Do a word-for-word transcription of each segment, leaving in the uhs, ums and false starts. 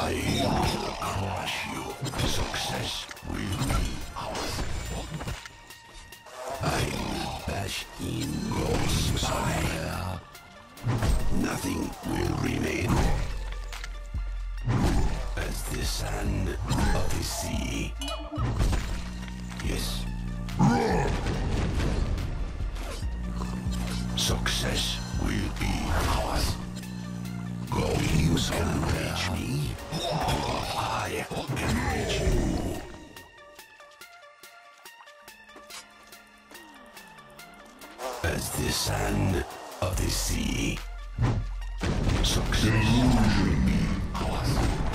I will crush you. Success will be ours. I will bash in your spine. Nothing will remain. As the sand of the sea. Yes. Success will be ours. Go, you can reach me. I can reach you. As the sand of the sea. Success will be ours.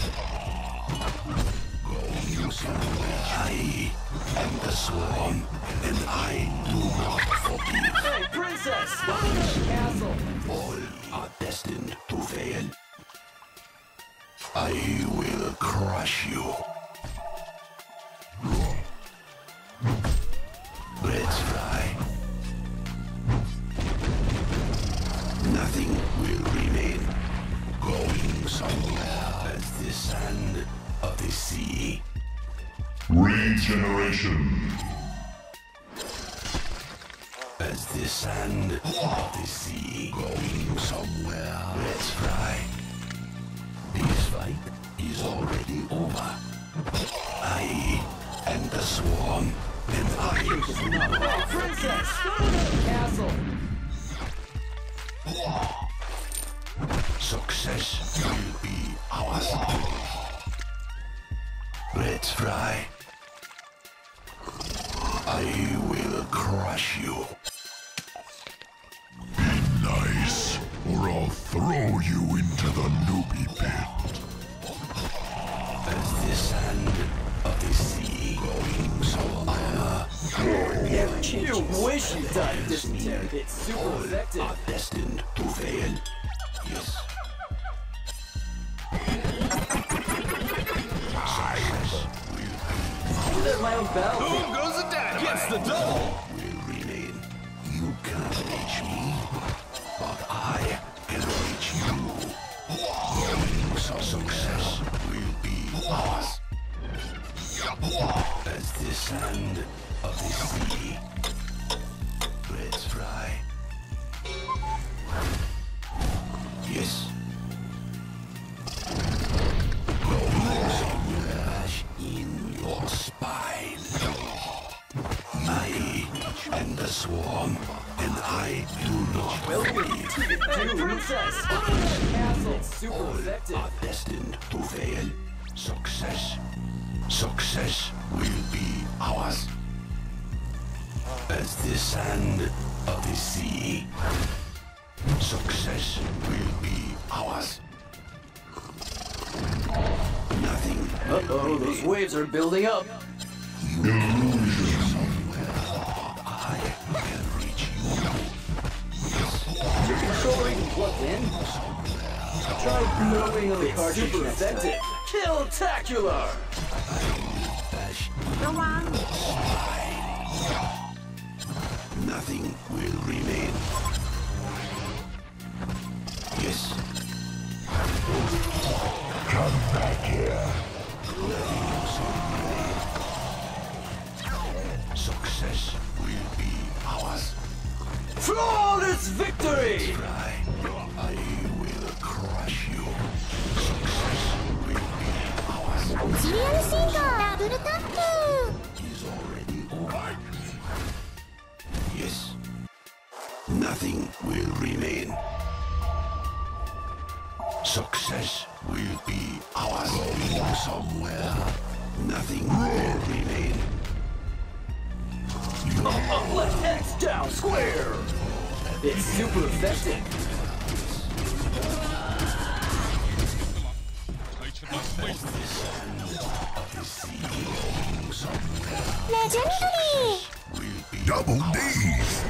Go, you can reach I am the swarm, and I do not forgive. Hey, princess! Castle! All are destined to fail. I will crush you. Let's fly. Nothing will remain. Going somewhere as the sand of the sea. Regeneration. As the sand of the sea. Going somewhere. Let's fly. This fight is already over. I am the swarm, and I Hey, princess! Castle! Success will be ours. Let's fly. I will crush you. Be nice, or I'll throw you into the newbie pit. As the sand of the sea going so armor. Never change. You wish you died of dysentery. It's super effective. Are destined to fail. Yes. Success will Let my own battle. Boom goes the dynamite. Gets the double. will remain. You can't reach me, but I can reach you. So success will be ours. As the sand of the sea. Let's fly. Yes. Go somewhere bash in your spine. I am the swarm, and I do not Welcome forgive. to the Hey, princess! Castle! It's super All effective. are destined to fail. Success. Success will be ours. As the sand of the sea. Success will be ours. Nothing. Uh-oh, those waves are building up. Somewhere I can reach you. Your controller even plugged in? Try blowing on the cartridge super effective. Kill-tacular! Bash. ระวัง Nothing will remain. Yes. Come back here. Success will be ours. Flawless victory! Try. I will crush you. Success will be ours. シリアルシートダブルタップ Is already over. Yes. Nothing will remain. Success will be ours. Going somewhere. Nothing will remain. Up left X down square! It's super effective. Legendary! Will be Double D's.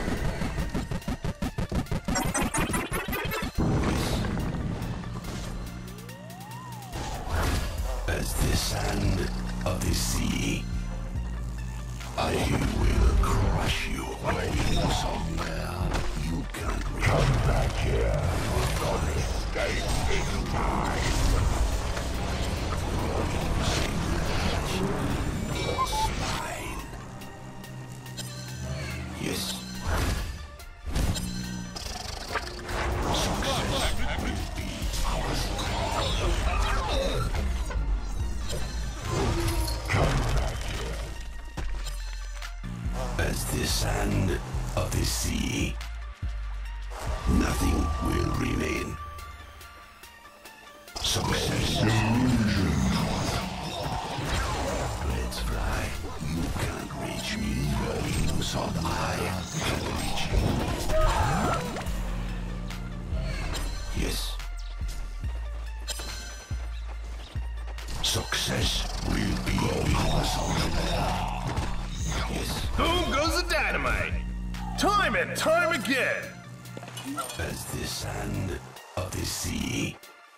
as the sand of the sea. I will crush you. Going somewhere you can't reach. Come back here. You're gonna escape in time. sand of the sea, nothing will remain. Success. Let's fly. You can't reach me. So I can reach you. Yes. Success will be ours. Yes. Boom goes the dynamite. Time and time again. As the sand of the sea,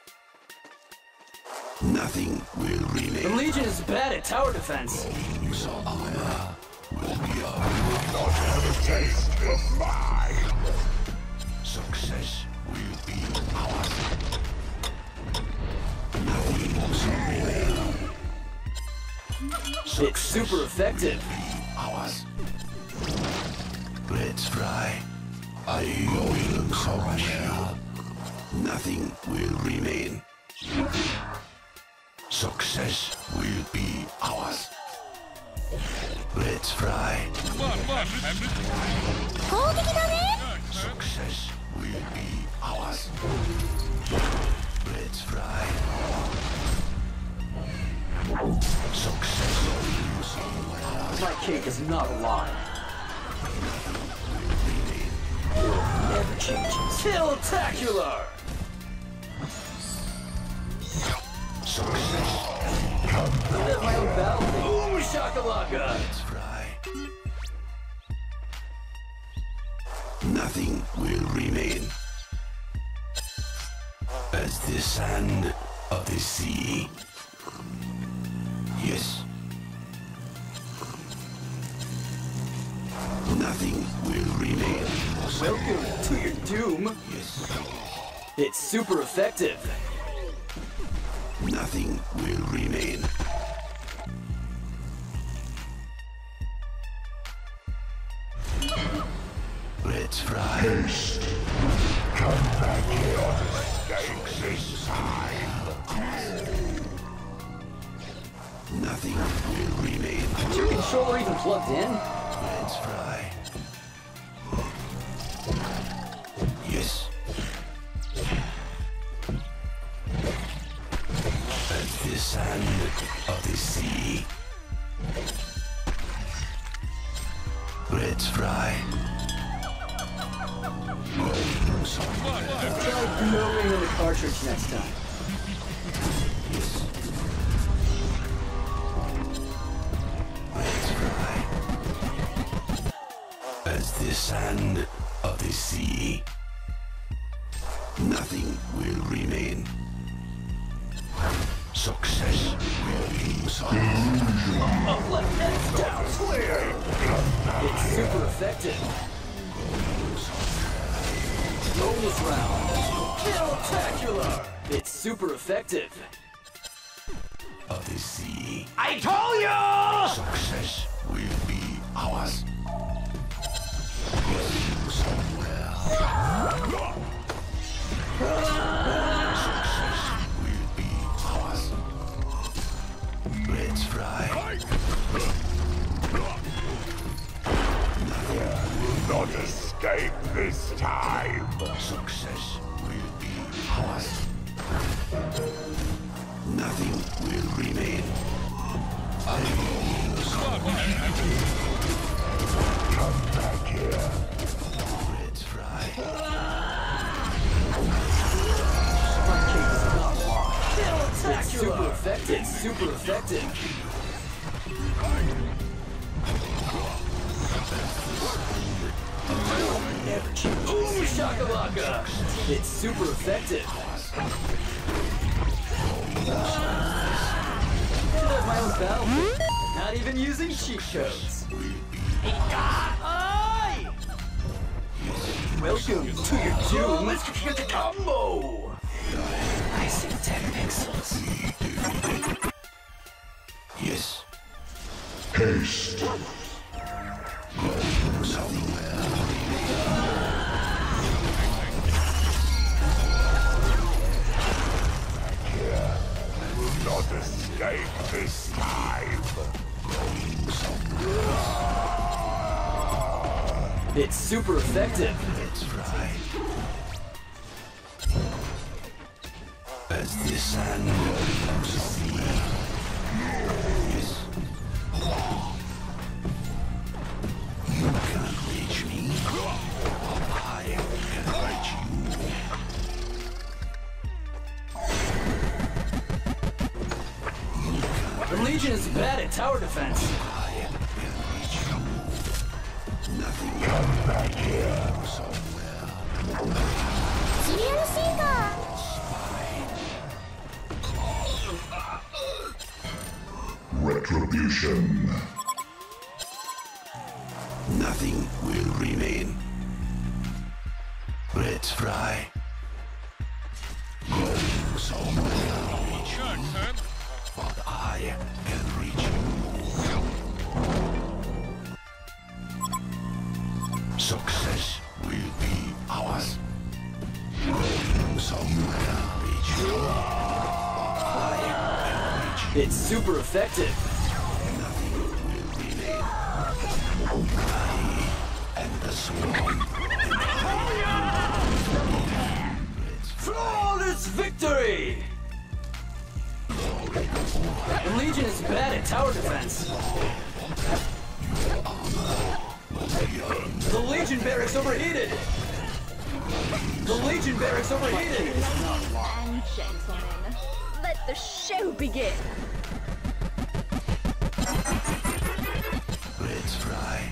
nothing will The remain. Legion is bad at tower defense. So armor will be ours. Not have a taste of mine. Success will be ours. Nothing will remain. It's super effective. Ours. Let's fly. I will crush you. Nothing will remain. Success will be ours. Let's fly. 攻撃だね Success will be ours. Let's fly. Success will be ours. My cake is not a lie. Never changes. Kill-tacular! Success. I live my own battle. Boom shakalaka! Let's fly. Nothing will remain. As the sand of the sea. Yes. Nothing will remain. Welcome to your doom. Yes. It's super effective. Nothing will remain. Let's fly. Haste. Come back here. Escape this time. Nothing will remain. Is your controller even plugged in? Let's fly. Yes. As the sand of the sea. Let's fly. Going somewhere. Try blowing on the cartridge next time. Yes. Let's fly. As the sand of the sea. Nothing will remain. Success will be solved. Oh, let heads down. Clear! It's super effective. Bonus round. Kill-tacular! It's super effective. Of the sea. I told you! Success will be ours. Going somewhere. Success will be ours. Let's fly. Not escape this time. Success will be ours. Nothing will remain. I will Come back here. Let's fly. My cake is not long. It's super effective. It's super effective. Never changes. Boom shakalaka! It's super effective. Should have my own battlefield. Not even using cheat codes. Aye! Welcome to your doom. Let's get the combo. I see ten pixels. Yes. Haste. Going somewhere. Here. I will not escape this time. Going somewhere. It's super effective. Let's ride. As the sand of the sea. Yes. You can't reach me. I can reach you. The Legion is bad at tower defense. I can reach you. Nothing comes back here somewhere. シリアルシーカー Retribution. Nothing will remain. Let's fly. Going somewhere. Reach you, but I can reach you. Success will be ours. Going somewhere. Reach you, but I can reach you. It's super effective. Nothing will remain. I am the swarm. Flawless victory! The Legion is bad at tower defense. The Legion barracks overheated! The Legion barracks overheated! Ladies and gentlemen, let the show begin. Let's fly.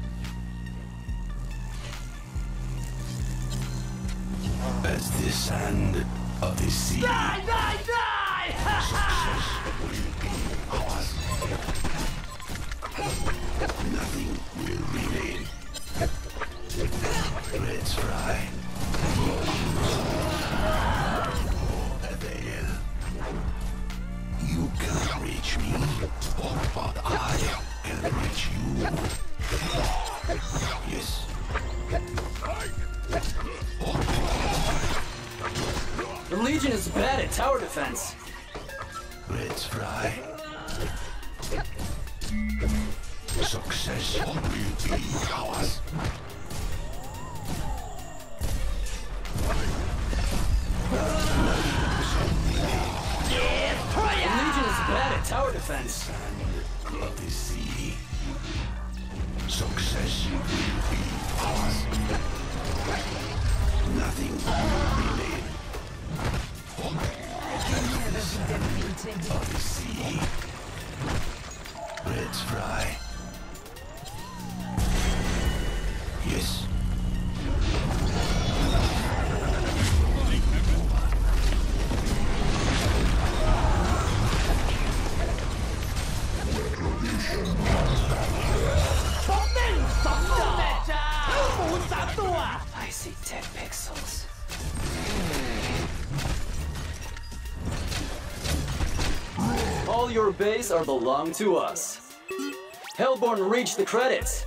As the sand of the sea. Die, die, die! Success will be ours. Nothing will remain. Let's fly. There. You can't reach me, but I can reach you. Yes. The Legion is bad at tower defense. Let's fly. Success will be ours. The Legion is bad at tower defense. Of the sea. Success will be ours. Nothing will remain. Of the sea. Let's fly. Yes. I see ten pixels. All your bays are belong to us. Hellborn reached the credits.